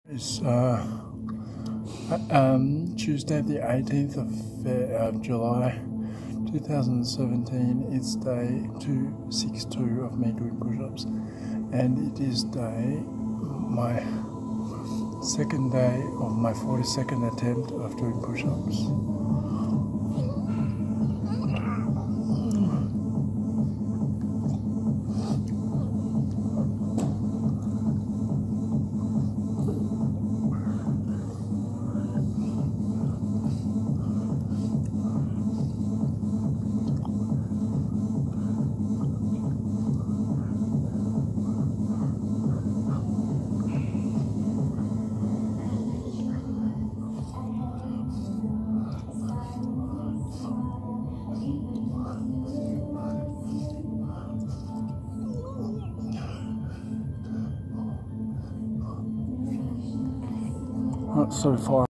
It's Tuesday the 18th of July 2017. It's day 262 of me doing push-ups, and it is my second day of my 42nd attempt of doing push-ups. Not so far.